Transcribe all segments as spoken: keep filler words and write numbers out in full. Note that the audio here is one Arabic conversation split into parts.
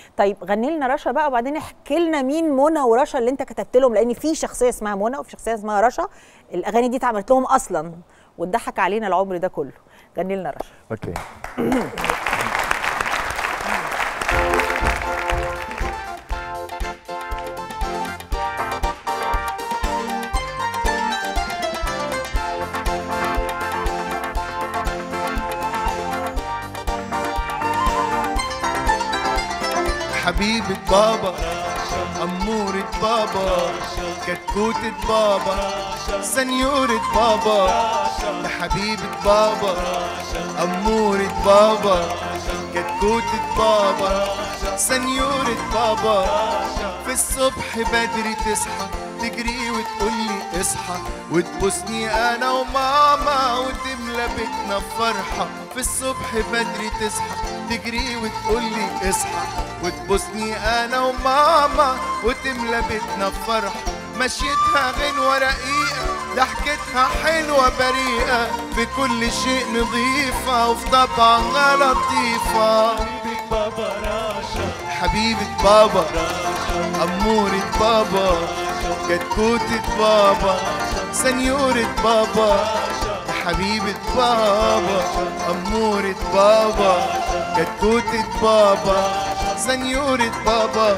طيب غني لنا رشا بقى، وبعدين احكي لنا مين منى ورشا اللي انت كتبت لهم، لان في شخصيه اسمها منى وفي شخصيه اسمها رشا. الاغاني دي اتعملت لهم اصلا واتضحك علينا العمر ده كله. غني لنا رشا. اوكي. حبيبة بابا، أمورة بابا، كتكوتة بابا، سنيورة بابا، حبيبة بابا، أمورة بابا، كتكوتة بابا، سنيورة بابا. في الصبح بدري تصحى تجري وتقولي اصحى، وتبوسني أنا وماما وتملى بيتنا بفرحة. في الصبح بدري تصحى تجري وتقولي اصحى، وتبوسني انا وماما وتملى بيتنا بفرحة. مشيتها غنوة رقيقة، ضحكتها حلوة بريئة، في كل شيء نظيفة وفي طبعها لطيفة. حبيبة بابا رشا، حبيبة بابا، أمورة بابا، كتكوتة بابا، سنيورة بابا، حبيبة بابا، أمورة بابا، كتكوتة بابا، سنيورة بابا.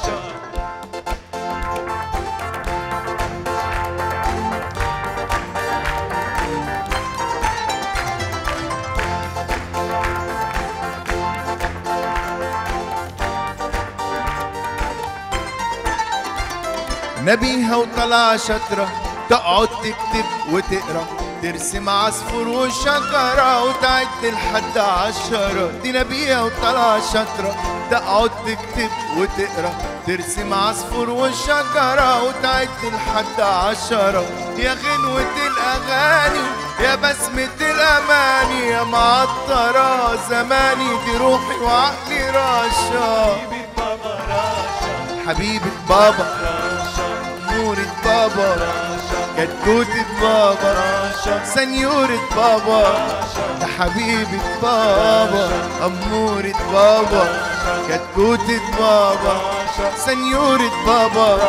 نبيها وطلع شطرة، تقعد تكتب وتقرا، ترسم عصفور وشجرة وتعد لحد عشرة. دي نبيها وطلع شطرة، تقعد تكتب وتقرا، ترسم عصفور وشجرة وتعد لحد عشرة. يا غنوة الأغاني، يا بسمة الأماني، يا معطرة زماني، دي روحي وعقلي رشا. حبيبة بابا رشا، حبيبة بابا، أمورة بابا، كتكوتة بابا، سنيورة بابا، ده حبيبة بابا، أمورة بابا، كتكوتة بابا، سنيورة بابا.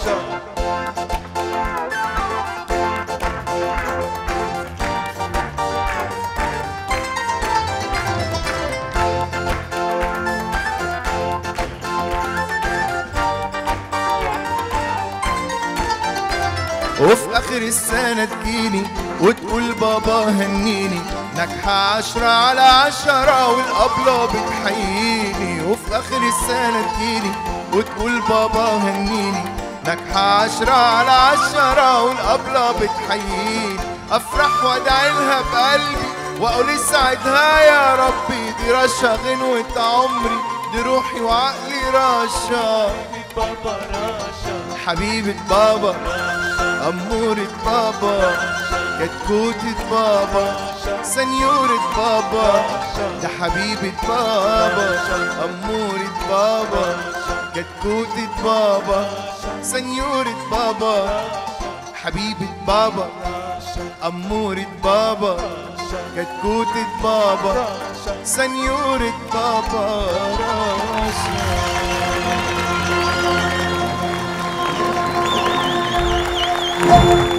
وفي آخر السنة تجيني وتقول بابا هنيني، ناجحة عشرة على عشرة والأبلة بتحييني. وفي آخر السنة تجيني وتقول بابا هنيني، ناجحة عشرة على عشرة والأبلة بتحييني. أفرح وأدعي لها بقلبي وأقول اسعدها يا ربي، دي رشا غنوة عمري، دي روحي وعقلي رشا. بابا رشا، حبيبة بابا، أمورة بابا، كتكوتة بابا، سنيورة بابا، ده حبيبة بابا، أمورة بابا، كتكوتة بابا، سنيورة بابا. حبيبة بابا، أمورة بابا، كتكوتة بابا، سنيورة بابا رشا.